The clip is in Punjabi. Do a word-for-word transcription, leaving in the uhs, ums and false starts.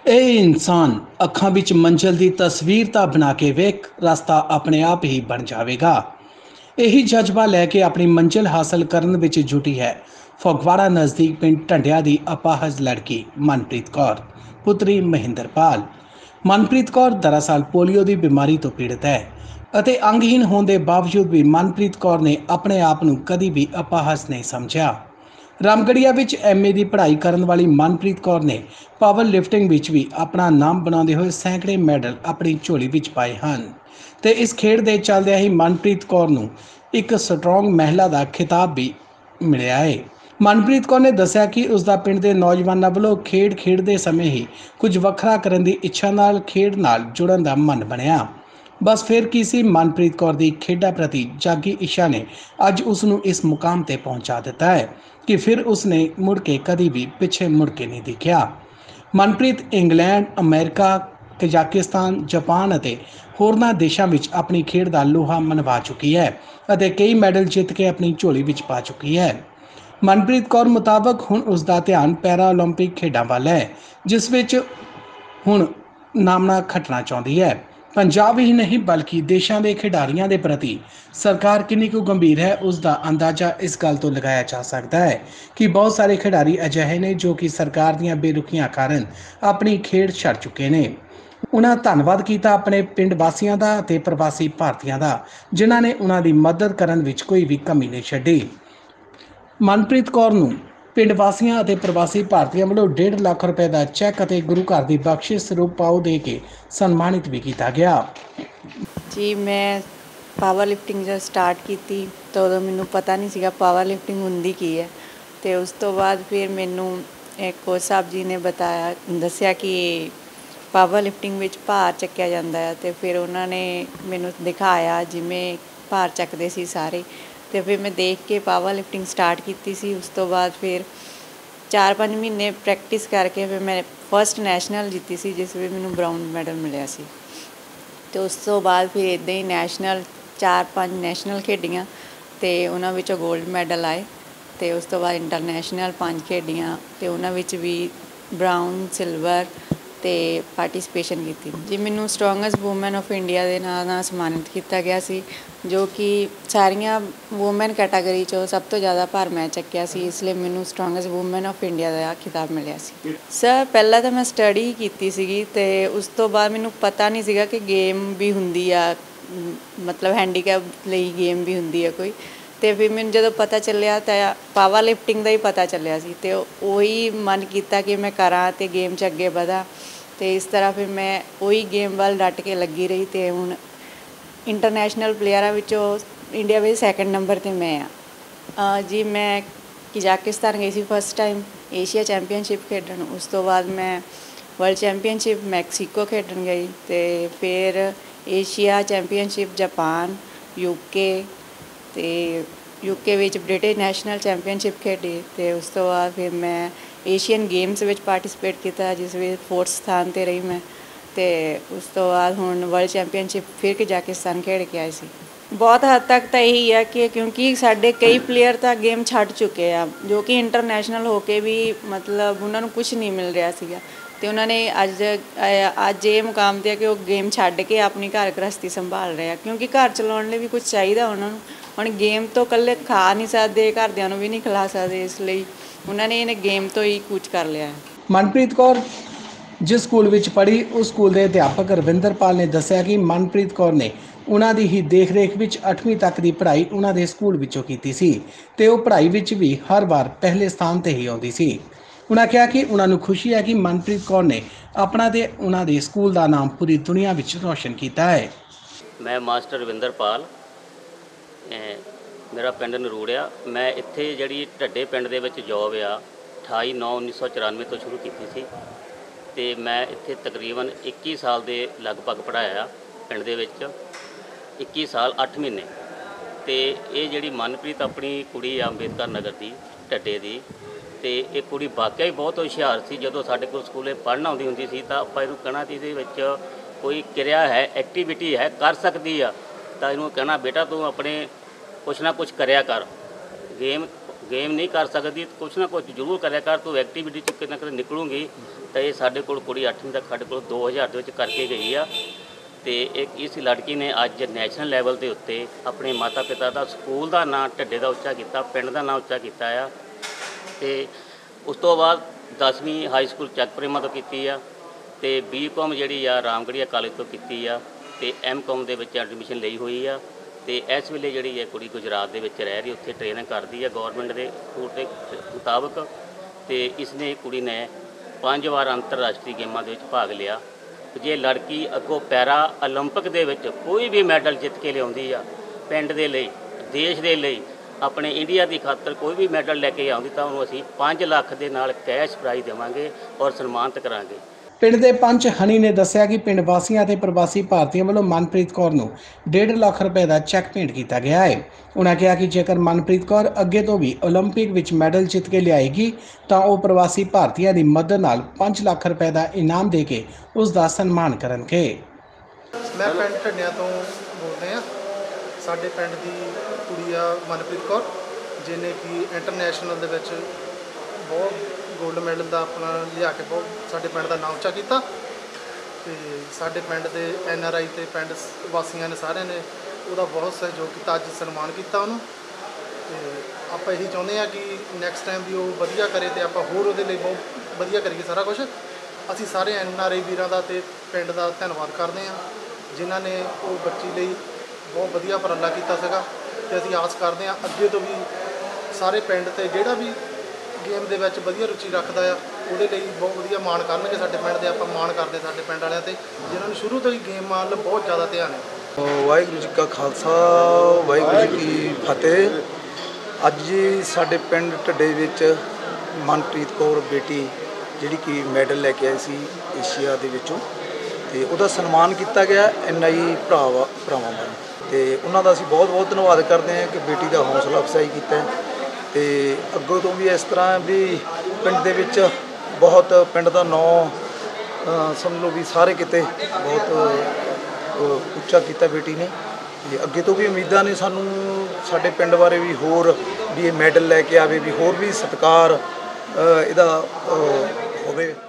ਇਹ ਇਨਸਾਨ ਅੱਖਾਂ ਵਿੱਚ ਮੰਜ਼ਿਲ ਦੀ ਤਸਵੀਰ ਤਾਂ ਬਣਾ ਕੇ ਵੇਖ, ਰਸਤਾ ਆਪਣੇ ਆਪ ਹੀ ਬਣ ਜਾਵੇਗਾ। ਇਹੀ ਜਜ਼ਬਾ ਲੈ ਕੇ ਆਪਣੀ ਮੰਜ਼ਿਲ ਹਾਸਲ ਕਰਨ ਵਿੱਚ ਜੁਟੀ ਹੈ ਫਗਵਾੜਾ ਨਜ਼ਦੀਕ ਪਿੰਡ ਢੰਡਿਆ ਦੀ ਅਪਾਹਜ ਲੜਕੀ ਮਨਪ੍ਰੀਤ ਕੌਰ, ਪੁੱਤਰੀ ਮਹਿੰਦਰਪਾਲ। ਮਨਪ੍ਰੀਤ ਕੌਰ ਦਰਅਸਲ ਪੋਲੀਓ ਦੀ ਬਿਮਾਰੀ ਤੋਂ ਪੀੜਤ ਹੈ ਅਤੇ ਅੰਗਹੀਨ ਹੋਣ ਦੇ ਬਾਵਜੂਦ ਵੀ ਮਨਪ੍ਰੀਤ ਕੌਰ ਨੇ ਆਪਣੇ ਆਪ ਨੂੰ ਕਦੀ ਵੀ ਅਪਾਹਜ ਨਹੀਂ ਸਮਝਿਆ। ਰਾਮਗੜੀਆ ਵਿੱਚ ਐਮ ਏ ਦੀ ਪੜ੍ਹਾਈ ਕਰਨ ਵਾਲੀ ਮਨਪ੍ਰੀਤ ਕੌਰ ਨੇ ਪਾਵਰ ਲਿਫਟਿੰਗ ਵਿੱਚ ਵੀ ਆਪਣਾ ਨਾਮ ਬਣਾਉਂਦੇ ਹੋਏ ਸੈਂਕੜੇ ਮੈਡਲ ਆਪਣੀ ਝੋਲੀ ਵਿੱਚ ਪਾਏ ਹਨ ਤੇ ਇਸ ਖੇਡ ਦੇ ਚੱਲਦਿਆਂ ਹੀ ਮਨਪ੍ਰੀਤ ਕੌਰ ਨੂੰ ਇੱਕ ਸਟਰੋਂਗ ਮਹਿਲਾ ਦਾ ਖਿਤਾਬ ਵੀ ਮਿਲਿਆ ਹੈ। ਮਨਪ੍ਰੀਤ ਕੌਰ ਨੇ ਦੱਸਿਆ ਕਿ ਉਸ ਦਾ ਪਿੰਡ ਦੇ ਨੌਜਵਾਨਾਂ ਵੱਲੋਂ ਖੇਡ ਖੇਡਦੇ ਸਮੇਂ ਹੀ ਕੁਝ ਵੱਖਰਾ ਕਰਨ ਦੀ ਇੱਛਾ ਨਾਲ ਖੇਡ ਨਾਲ ਜੁੜਨ ਦਾ ਮਨ ਬਣਿਆ। ਬਸ ਫਿਰ ਕੀ ਸੀ, ਮਨਪ੍ਰੀਤ ਕੌਰ ਦੀ ਖੇਡਾਂ ਪ੍ਰਤੀ ਜਾਗੀ ਇੱਛਾ ਨੇ ਅੱਜ ਉਸ ਨੂੰ ਇਸ ਮੁਕਾਮ ਤੇ ਪਹੁੰਚਾ ਦਿੱਤਾ ਹੈ ਕਿ ਫਿਰ ਉਸ ਨੇ ਮੁੜ ਕੇ ਕਦੀ ਵੀ ਪਿੱਛੇ ਮੁੜ ਕੇ ਨਹੀਂ ਦੇਖਿਆ। Manpreet England, America, Kazakhstan, Japan ਅਤੇ ਹੋਰਨਾਂ ਦੇਸ਼ਾਂ ਵਿੱਚ ਆਪਣੀ ਖੇਡ ਦਾ ਲੋਹਾ ਮਨਵਾ ਚੁੱਕੀ ਹੈ ਅਤੇ ਕਈ ਮੈਡਲ ਜਿੱਤ ਕੇ ਆਪਣੀ ਝੋਲੀ ਵਿੱਚ ਪਾ ਚੁੱਕੀ ਹੈ। ਮਨਪ੍ਰੀਤ ਕੌਰ ਮੁਤਾਬਕ ਹੁਣ ਉਸ ਦਾ ਧਿਆਨ ਪੈਰਾ ਓਲੰਪਿਕ ਖੇਡਾਂ ਵੱਲ ਹੈ, ਜਿਸ ਵਿੱਚ ਹੁਣ ਨਾਮਣਾ ਖੱਟਣਾ ਚਾਹੁੰਦੀ ਹੈ। ਪੰਜਾਬ ਹੀ ਨਹੀਂ ਬਲਕਿ ਦੇਸ਼ਾਂ ਦੇ ਖਿਡਾਰੀਆਂ ਦੇ ਪ੍ਰਤੀ ਸਰਕਾਰ ਕਿੰਨੀ ਕੁ ਗੰਭੀਰ ਹੈ, ਉਸ ਦਾ ਅੰਦਾਜ਼ਾ ਇਸ ਗੱਲ ਤੋਂ ਲਗਾਇਆ ਜਾ ਸਕਦਾ ਹੈ ਕਿ ਬਹੁਤ ਸਾਰੇ ਖਿਡਾਰੀ ਅਜਿਹੇ ਨੇ ਜੋ ਕਿ ਸਰਕਾਰ ਦੀਆਂ ਬੇਰੁਖੀਆਂ ਕਾਰਨ ਆਪਣੀ ਖੇਡ ਛੱਡ ਚੁੱਕੇ ਨੇ। ਉਹਨਾਂ ਧੰਨਵਾਦ ਕੀਤਾ ਆਪਣੇ ਪਿੰਡ ਵਾਸੀਆਂ ਦਾ ਅਤੇ ਪ੍ਰਵਾਸੀ ਭਾਰਤੀਆਂ ਦਾ, ਜਿਨ੍ਹਾਂ ਨੇ ਉਹਨਾਂ ਦੀ ਮਦਦ ਕਰਨ ਵਿੱਚ ਕੋਈ ਵੀ ਕਮੀ ਨਹੀਂ ਛੱਡੀ। ਮਨਪ੍ਰੀਤ ਕੌਰ ਨੂੰ ਪਿੰਡ ਵਾਸੀਆਂ ਅਤੇ ਪ੍ਰਵਾਸੀ ਭਾਰਤੀਆਂ ਵੱਲੋਂ ਡੇਢ ਲੱਖ ਰੁਪਏ ਦਾ ਚੈੱਕ ਅਤੇ ਗੁਰੂ ਘਰ ਦੀ ਬਖਸ਼ਿਸ਼ ਸਰੂਪ ਪਾਓ ਦੇ ਕੇ ਸਨਮਾਨਿਤ ਵੀ ਕੀਤਾ ਗਿਆ। ਜੀ ਮੈਂ ਪਾਵਰ ਲਿਫਟਿੰਗ ਜਦ ਸਟਾਰਟ ਕੀਤੀ ਤਾਂ ਉਦੋਂ ਮੈਨੂੰ ਪਤਾ ਨਹੀਂ ਸੀਗਾ ਪਾਵਰ ਲਿਫਟਿੰਗ ਹੁੰਦੀ ਕੀ ਹੈ, ਅਤੇ ਉਸ ਤੋਂ ਬਾਅਦ ਫਿਰ ਮੈਨੂੰ ਇੱਕ ਕੋਚ ਸਾਹਿਬ ਜੀ ਨੇ ਬਤਾਇਆ ਦੱਸਿਆ ਕਿ ਪਾਵਰ ਲਿਫਟਿੰਗ ਵਿੱਚ ਭਾਰ ਚੱਕਿਆ ਜਾਂਦਾ ਹੈ, ਅਤੇ ਫਿਰ ਉਹਨਾਂ ਨੇ ਮੈਨੂੰ ਦਿਖਾਇਆ ਜਿਵੇਂ ਭਾਰ ਚੱਕਦੇ ਸੀ ਸਾਰੇ, ਅਤੇ ਫਿਰ ਮੈਂ ਦੇਖ ਕੇ ਪਾਵਰ ਲਿਫਟਿੰਗ ਸਟਾਰਟ ਕੀਤੀ ਸੀ। ਉਸ ਤੋਂ ਬਾਅਦ ਫਿਰ ਚਾਰ ਪੰਜ ਮਹੀਨੇ ਪ੍ਰੈਕਟਿਸ ਕਰਕੇ ਫਿਰ ਮੈਂ ਫਸਟ ਨੈਸ਼ਨਲ ਜਿੱਤੀ ਸੀ, ਜਿਸ ਵਿੱਚ ਮੈਨੂੰ ਬਰਾਊਨ ਮੈਡਲ ਮਿਲਿਆ ਸੀ। ਅਤੇ ਉਸ ਤੋਂ ਬਾਅਦ ਫਿਰ ਇੱਦਾਂ ਹੀ ਨੈਸ਼ਨਲ ਚਾਰ ਪੰਜ ਨੈਸ਼ਨਲ ਖੇਡੀਆਂ ਅਤੇ ਉਹਨਾਂ ਵਿੱਚੋਂ ਗੋਲਡ ਮੈਡਲ ਆਏ, ਅਤੇ ਉਸ ਤੋਂ ਬਾਅਦ ਇੰਟਰਨੈਸ਼ਨਲ ਪੰਜ ਖੇਡੀਆਂ ਅਤੇ ਉਹਨਾਂ ਵਿੱਚ ਵੀ ਬਰਾਊਨ, ਸਿਲਵਰ ਅਤੇ ਪਾਰਟੀਸਪੇਸ਼ਨ ਕੀਤੀ। ਜੀ ਮੈਨੂੰ ਸਟਰੋਂਗੈਸਟ ਵੂਮੈਨ ਆਫ ਇੰਡੀਆ ਦੇ ਨਾਂ ਨਾਲ ਸਨਮਾਨਿਤ ਕੀਤਾ ਗਿਆ ਸੀ, ਜੋ ਕਿ ਸਾਰੀਆਂ ਵੂਮੈਨ ਕੈਟਾਗਰੀ 'ਚੋਂ ਸਭ ਤੋਂ ਜ਼ਿਆਦਾ ਭਾਰ ਮੈਂ ਚੱਕਿਆ ਸੀ, ਇਸ ਲਈ ਮੈਨੂੰ ਸਟਰੋਂਗੈਸਟ ਵੂਮੈਨ ਆਫ ਇੰਡੀਆ ਦਾ ਖਿਤਾਬ ਮਿਲਿਆ ਸੀ। ਸਰ ਪਹਿਲਾਂ ਤਾਂ ਮੈਂ ਸਟੱਡੀ ਕੀਤੀ ਸੀਗੀ ਅਤੇ ਉਸ ਤੋਂ ਬਾਅਦ ਮੈਨੂੰ ਪਤਾ ਨਹੀਂ ਸੀਗਾ ਕਿ ਗੇਮ ਵੀ ਹੁੰਦੀ ਆ, ਮਤਲਬ ਹੈਂਡੀਕੈਪ ਲਈ ਗੇਮ ਵੀ ਹੁੰਦੀ ਆ ਕੋਈ, ਅਤੇ ਫਿਰ ਮੈਨੂੰ ਜਦੋਂ ਪਤਾ ਚੱਲਿਆ ਤਾਂ ਪਾਵਰ ਲਿਫਟਿੰਗ ਦਾ ਹੀ ਪਤਾ ਚੱਲਿਆ ਸੀ, ਅਤੇ ਉਹੀ ਮਨ ਕੀਤਾ ਕਿ ਮੈਂ ਕਰਾਂ ਅਤੇ ਗੇਮ 'ਚ ਅੱਗੇ ਵਧਾਂ, ਅਤੇ ਇਸ ਤਰ੍ਹਾਂ ਫਿਰ ਮੈਂ ਉਹੀ ਗੇਮ ਵੱਲ ਡਟ ਕੇ ਲੱਗੀ ਰਹੀ, ਅਤੇ ਹੁਣ ਇੰਟਰਨੈਸ਼ਨਲ ਪਲੇਅਰਾਂ ਵਿੱਚੋਂ ਇੰਡੀਆ ਵਿੱਚ ਸੈਕਿੰਡ ਨੰਬਰ 'ਤੇ ਮੈਂ ਹਾਂ ਜੀ। ਮੈਂ ਕਜ਼ਾਕਿਸਤਾਨ ਗਈ ਸੀ ਫਸਟ ਟਾਈਮ ਏਸ਼ੀਆ ਚੈਂਪੀਅਨਸ਼ਿਪ ਖੇਡਣ, ਉਸ ਤੋਂ ਬਾਅਦ ਮੈਂ ਵਰਲਡ ਚੈਂਪੀਅਨਸ਼ਿਪ ਮੈਕਸੀਕੋ ਖੇਡਣ ਗਈ, ਅਤੇ ਫਿਰ ਏਸ਼ੀਆ ਚੈਂਪੀਅਨਸ਼ਿਪ ਜਾਪਾਨ, ਯੂਕੇ, ਅਤੇ ਯੂਕੇ ਵਿੱਚ ਬ੍ਰਿਟਿਸ਼ ਨੈਸ਼ਨਲ ਚੈਂਪੀਅਨਸ਼ਿਪ ਖੇਡੀ, ਅਤੇ ਉਸ ਤੋਂ ਬਾਅਦ ਫਿਰ ਮੈਂ ਏਸ਼ੀਅਨ ਗੇਮਸ ਵਿੱਚ ਪਾਰਟੀਸਪੇਟ ਕੀਤਾ, ਜਿਸ ਵਿੱਚ ਫੋਰਥ ਸਥਾਨ 'ਤੇ ਰਹੀ ਮੈਂ, ਅਤੇ ਉਸ ਤੋਂ ਬਾਅਦ ਹੁਣ ਵਰਲਡ ਚੈਂਪੀਅਨਸ਼ਿਪ ਫਿਰ ਕਜ਼ਾਕਿਸਤਾਨ ਖੇਡ ਕੇ ਆਏ ਸੀ। ਬਹੁਤ ਹੱਦ ਤੱਕ ਤਾਂ ਇਹੀ ਆ ਕਿ ਕਿਉਂਕਿ ਸਾਡੇ ਕਈ ਪਲੇਅਰ ਤਾਂ ਗੇਮ ਛੱਡ ਚੁੱਕੇ ਆ, ਜੋ ਕਿ ਇੰਟਰਨੈਸ਼ਨਲ ਹੋ ਕੇ ਵੀ ਮਤਲਬ ਉਹਨਾਂ ਨੂੰ ਕੁਛ ਨਹੀਂ ਮਿਲ ਰਿਹਾ ਸੀਗਾ, ਅਤੇ ਉਹਨਾਂ ਨੇ ਅੱਜ ਅੱਜ ਇਹ ਮੁਕਾਮ 'ਤੇ ਆ ਕਿ ਉਹ ਗੇਮ ਛੱਡ ਕੇ ਆਪਣੀ ਘਰ ਗ੍ਰਸਤੀ ਸੰਭਾਲ ਰਹੇ ਆ, ਕਿਉਂਕਿ ਘਰ ਚਲਾਉਣ ਲਈ ਵੀ ਕੁਛ ਚਾਹੀਦਾ ਉਹਨਾਂ ਨੂੰ। ਹੁਣ ਗੇਮ ਤੋਂ ਇਕੱਲੇ ਖਾ ਨਹੀਂ ਸਕਦੇ, ਘਰਦਿਆਂ ਨੂੰ ਵੀ ਨਹੀਂ ਖਿਲਾ ਸਕਦੇ, ਇਸ ਲਈ ਉਹਨਾਂ ਨੇ ਇਹਨੇ ਗੇਮ ਤੋਂ ਹੀ ਕੂਚ ਕਰ ਲਿਆ ਹੈ। ਮਨਪ੍ਰੀਤ ਕੌਰ ਜਿਸ ਸਕੂਲ ਵਿੱਚ ਪੜ੍ਹੀ, ਉਸ ਸਕੂਲ ਦੇ ਅਧਿਆਪਕ ਰਵਿੰਦਰਪਾਲ ਨੇ ਦੱਸਿਆ ਕਿ ਮਨਪ੍ਰੀਤ ਕੌਰ ਨੇ ਉਹਨਾਂ ਦੀ ਹੀ ਦੇਖ ਰੇਖ ਵਿੱਚ ਅੱਠਵੀਂ ਤੱਕ ਦੀ ਪੜ੍ਹਾਈ ਉਹਨਾਂ ਦੇ ਸਕੂਲ ਵਿੱਚੋਂ ਕੀਤੀ ਸੀ ਅਤੇ ਉਹ ਪੜ੍ਹਾਈ ਵਿੱਚ ਵੀ ਹਰ ਵਾਰ ਪਹਿਲੇ ਸਥਾਨ 'ਤੇ ਹੀ ਆਉਂਦੀ ਸੀ। ਉਹਨਾਂ ਕਿਹਾ ਕਿ ਉਹਨਾਂ ਨੂੰ ਖੁਸ਼ੀ ਹੈ ਕਿ ਮਨਪ੍ਰੀਤ ਕੌਰ ਨੇ ਆਪਣਾ ਤੇ ਉਹਨਾਂ ਦੇ ਸਕੂਲ ਦਾ ਨਾਮ ਪੂਰੀ ਦੁਨੀਆ ਵਿੱਚ ਰੌਸ਼ਨ ਕੀਤਾ ਹੈ। ਮੈਂ ਮਾਸਟਰ ਰਵਿੰਦਰਪਾਲ, ਮੇਰਾ ਪਿੰਡ ਨਰੂੜਿਆ। ਮੈਂ ਇੱਥੇ ਜਿਹੜੀ ਢੱਡੇ ਪਿੰਡ ਦੇ ਵਿੱਚ ਜੋਬ ਆ ਅਠਾਈ ਨੌ ਉੱਨੀ ਸੌ ਚੁਰਾਨਵੇਂ ਤੋਂ ਸ਼ੁਰੂ ਕੀਤੀ ਸੀ, ਅਤੇ ਮੈਂ ਇੱਥੇ ਤਕਰੀਬਨ ਇੱਕੀ ਸਾਲ ਦੇ ਲਗਭਗ ਪੜ੍ਹਾਇਆ ਪਿੰਡ ਦੇ ਵਿੱਚ, ਇੱਕੀ ਸਾਲ ਅੱਠ ਮਹੀਨੇ। ਅਤੇ ਇਹ ਜਿਹੜੀ ਮਨਪ੍ਰੀਤ ਆਪਣੀ ਕੁੜੀ ਆ ਅੰਬੇਦਕਰ ਨਗਰ ਦੀ ਢੱਡੇ ਦੀ, ਅਤੇ ਇਹ ਕੁੜੀ ਵਾਕਿਆ ਹੀ ਬਹੁਤ ਹੁਸ਼ਿਆਰ ਸੀ। ਜਦੋਂ ਸਾਡੇ ਕੋਲ ਸਕੂਲੇ ਪੜ੍ਹਨ ਆਉਂਦੀ ਹੁੰਦੀ ਸੀ ਤਾਂ ਆਪਾਂ ਇਹਨੂੰ ਕਹਿਣਾ ਕਿ ਇਹਦੇ ਵਿੱਚ ਕੋਈ ਕਿਰਿਆ ਹੈ, ਐਕਟੀਵਿਟੀ ਹੈ, ਕਰ ਸਕਦੀ ਆ, ਤਾਂ ਇਹਨੂੰ ਕਹਿਣਾ ਬੇਟਾ ਤੂੰ ਆਪਣੇ ਕੁਛ ਨਾ ਕੁਛ ਕਰਿਆ ਕਰ, ਗੇਮ ਗੇਮ ਨਹੀਂ ਕਰ ਸਕਦੀ, ਕੁਛ ਨਾ ਕੁਛ ਜ਼ਰੂਰ ਕਰਿਆ ਕਰ, ਤੂੰ ਐਕਟੀਵਿਟੀ 'ਚ ਕਿਤੇ ਨਾ ਕਿਤੇ ਨਿਕਲੂਗੀ। ਤਾਂ ਇਹ ਸਾਡੇ ਕੋਲ ਕੁੜੀ ਅੱਠਵੀਂ ਤੱਕ ਸਾਡੇ ਕੋਲ ਦੋ ਹਜ਼ਾਰ ਦੇ ਵਿੱਚ ਕਰਕੇ ਗਈ ਆ। ਤੇ ਇੱਕ ਇਸ ਲੜਕੀ ਨੇ ਅੱਜ ਨੈਸ਼ਨਲ ਲੈਵਲ ਦੇ ਉੱਤੇ ਆਪਣੇ ਮਾਤਾ ਪਿਤਾ ਦਾ, ਸਕੂਲ ਦਾ ਨਾਂ ਢੱਡੇ ਦਾ ਉੱਚਾ ਕੀਤਾ, ਪਿੰਡ ਦਾ ਨਾਂ ਉੱਚਾ ਕੀਤਾ ਆ। ਤੇ ਉਸ ਤੋਂ ਬਾਅਦ ਦਸਵੀਂ ਹਾਈ ਸਕੂਲ ਚੱਕ ਪ੍ਰੇਮਾ ਤੋਂ ਕੀਤੀ ਆ, ਤੇ ਬੀ ਕੌਮ ਜਿਹੜੀ ਆ ਰਾਮਗੜੀਆ ਕਾਲਜ ਤੋਂ ਕੀਤੀ ਆ, ਤੇ ਐਮ ਕੌਮ ਦੇ ਵਿੱਚ ਐਡਮਿਸ਼ਨ ਲਈ ਹੋਈ ਆ। ਤੇ ਇਸ ਵੇਲੇ ਜਿਹੜੀ ਹੈ ਕੁੜੀ ਗੁਜਰਾਤ ਦੇ ਵਿੱਚ ਰਹਿ ਰਹੀ, ਉੱਥੇ ਟ੍ਰੇਨਿੰਗ ਕਰਦੀ ਹੈ ਗੌਰਮੈਂਟ ਦੇ ਰੂਟ ਦੇ ਮੁਤਾਬਕ। ਤੇ ਇਸਨੇ ਕੁੜੀ ਨੇ ਪੰਜ ਵਾਰ ਅੰਤਰਰਾਸ਼ਟਰੀ ਗੇਮਾਂ ਦੇ ਵਿੱਚ ਭਾਗ ਲਿਆ। ਜੇ ਲੜਕੀ ਅੱਗੋਂ ਪੈਰਾ ਓਲੰਪਿਕ ਦੇ ਵਿੱਚ ਕੋਈ ਵੀ ਮੈਡਲ ਜਿੱਤ ਕੇ ਲਿਆਉਂਦੀ ਆ, ਪਿੰਡ ਦੇ ਲਈ, ਦੇਸ਼ ਦੇ ਲਈ, ਆਪਣੇ ਇੰਡੀਆ ਦੀ ਖਾਤਰ ਕੋਈ ਵੀ ਮੈਡਲ ਲੈ ਕੇ ਆਉਂਦੀ, ਤਾਂ ਉਹਨੂੰ ਅਸੀਂ ਪੰਜ ਲੱਖ ਦੇ ਨਾਲ ਕੈਸ਼ ਪ੍ਰਾਈਜ਼ ਦੇਵਾਂਗੇ ਔਰ ਸਨਮਾਨਿਤ ਕਰਾਂਗੇ। ਪਿੰਡ ਦੇ ਪੰਚ ਹਨੀ ਨੇ ਦੱਸਿਆ ਕਿ ਪਿੰਡ ਵਾਸੀਆਂ ਅਤੇ ਪ੍ਰਵਾਸੀ ਭਾਰਤੀਆਂ ਵੱਲੋਂ ਮਨਪ੍ਰੀਤ ਕੌਰ ਨੂੰ ਡੇਢ ਲੱਖ ਰੁਪਏ ਦਾ ਚੈੱਕ ਭੇਂਟ ਕੀਤਾ ਗਿਆ ਹੈ। ਉਹਨਾਂ ਕਿਹਾ ਕਿ ਜੇਕਰ ਮਨਪ੍ਰੀਤ ਕੌਰ ਅੱਗੇ ਤੋਂ ਵੀ ਓਲੰਪਿਕ ਵਿੱਚ ਮੈਡਲ ਜਿੱਤ ਕੇ ਲਿਆਏਗੀ ਤਾਂ ਉਹ ਪ੍ਰਵਾਸੀ ਭਾਰਤੀਆਂ ਦੀ ਮਦਦ ਨਾਲ ਪੰਜ ਲੱਖ ਰੁਪਏ ਦਾ ਇਨਾਮ ਦੇ ਕੇ ਉਸ ਦਾ ਸਨਮਾਨ ਕਰਨਗੇ। ਮੈਂ ਪਿੰਡ ਢੱਡਿਆਂ ਤੋਂ ਬੋਲਦੇ ਹਾਂ। ਸਾਡੇ ਪਿੰਡ ਦੀ ਕੁੜੀ ਆ ਮਨਪ੍ਰੀਤ ਕੌਰ, ਜਿਹਨੇ ਕਿ ਇੰਟਰਨੈਸ਼ਨਲ ਦੇ ਵਿੱਚ ਬਹੁਤ ਗੋਲਡ ਮੈਡਲ ਦਾ ਆਪਣਾ ਲਿਆ ਕੇ ਬਹੁਤ ਸਾਡੇ ਪਿੰਡ ਦਾ ਨਾਮ ਉੱਚਾ ਕੀਤਾ। ਤੇ ਸਾਡੇ ਪਿੰਡ ਦੇ ਐਨ ਆਰ ਆਈ ਅਤੇ ਪਿੰਡ ਵਾਸੀਆਂ ਨੇ ਸਾਰਿਆਂ ਨੇ ਉਹਦਾ ਬਹੁਤ ਸਹਿਯੋਗ ਕੀਤਾ, ਅੱਜ ਸਨਮਾਨ ਕੀਤਾ ਉਹਨੂੰ। ਤੇ ਆਪਾਂ ਇਹੀ ਚਾਹੁੰਦੇ ਹਾਂ ਕਿ ਨੈਕਸਟ ਟਾਈਮ ਵੀ ਉਹ ਵਧੀਆ ਕਰੇ ਅਤੇ ਆਪਾਂ ਹੋਰ ਉਹਦੇ ਲਈ ਬਹੁਤ ਵਧੀਆ ਕਰੀਏ ਸਾਰਾ ਕੁਛ। ਅਸੀਂ ਸਾਰੇ ਐਨ ਆਰ ਆਈ ਵੀਰਾਂ ਦਾ ਅਤੇ ਪਿੰਡ ਦਾ ਧੰਨਵਾਦ ਕਰਦੇ ਹਾਂ, ਜਿਨ੍ਹਾਂ ਨੇ ਉਹ ਬੱਚੀ ਲਈ ਬਹੁਤ ਵਧੀਆ ਉਪਰਾਲਾ ਕੀਤਾ ਸੀਗਾ। ਅਤੇ ਅਸੀਂ ਆਸ ਕਰਦੇ ਹਾਂ ਅੱਗੇ ਤੋਂ ਵੀ ਸਾਰੇ ਪਿੰਡ 'ਤੇ ਜਿਹੜਾ ਵੀ ਗੇਮ ਦੇ ਵਿੱਚ ਵਧੀਆ ਰੁਚੀ ਰੱਖਦਾ ਆ, ਉਹਦੇ ਲਈ ਬਹੁਤ ਵਧੀਆ ਮਾਣ ਕਰਨਗੇ। ਸਾਡੇ ਪਿੰਡ ਦੇ ਆਪਾਂ ਮਾਣ ਕਰਦੇ ਸਾਡੇ ਪਿੰਡ ਵਾਲਿਆਂ 'ਤੇ, ਜਿਨ੍ਹਾਂ ਨੂੰ ਸ਼ੁਰੂ ਤੋਂ ਹੀ ਗੇਮ ਵੱਲ ਬਹੁਤ ਜ਼ਿਆਦਾ ਧਿਆਨ ਹੈ। ਵਾਹਿਗੁਰੂ ਜੀ ਕਾ ਖਾਲਸਾ, ਵਾਹਿਗੁਰੂ ਜੀ ਕੀ ਫਤਿਹ। ਅੱਜ ਸਾਡੇ ਪਿੰਡ ਢੱਡੇ ਵਿੱਚ ਮਨਪ੍ਰੀਤ ਕੌਰ ਬੇਟੀ ਜਿਹੜੀ ਕਿ ਮੈਡਲ ਲੈ ਕੇ ਆਈ ਸੀ ਏਸ਼ੀਆ ਦੇ ਵਿੱਚੋਂ, ਤੇ ਉਹਦਾ ਸਨਮਾਨ ਕੀਤਾ ਗਿਆ ਐਨ ਆਈ ਭਰਾਵਾ ਭਰਾਵਾਂ ਵੱਲੋਂ। ਤੇ ਉਹਨਾਂ ਦਾ ਅਸੀਂ ਬਹੁਤ ਬਹੁਤ ਧੰਨਵਾਦ ਕਰਦੇ ਹਾਂ ਕਿ ਬੇਟੀ ਦਾ ਹੌਸਲਾ ਅਫਜ਼ਾਈ ਕੀਤਾ। ਤੇ ਅੱਗੋਂ ਤੋਂ ਵੀ ਇਸ ਤਰ੍ਹਾਂ ਵੀ ਪਿੰਡ ਦੇ ਵਿੱਚ ਬਹੁਤ ਪਿੰਡ ਦਾ ਨਾਂ ਸਮਝ ਲਓ ਵੀ ਸਾਰੇ ਕਿਤੇ ਬਹੁਤ ਉੱਚਾ ਕੀਤਾ ਬੇਟੀ ਨੇ। ਤੇ ਅੱਗੇ ਤੋਂ ਵੀ ਉਮੀਦਾਂ ਨੇ ਸਾਨੂੰ ਸਾਡੇ ਪਿੰਡ ਬਾਰੇ ਵੀ, ਹੋਰ ਵੀ ਇਹ ਮੈਡਲ ਲੈ ਕੇ ਆਵੇ, ਵੀ ਹੋਰ ਵੀ ਸਤਿਕਾਰ ਇਹਦਾ ਹੋਵੇ।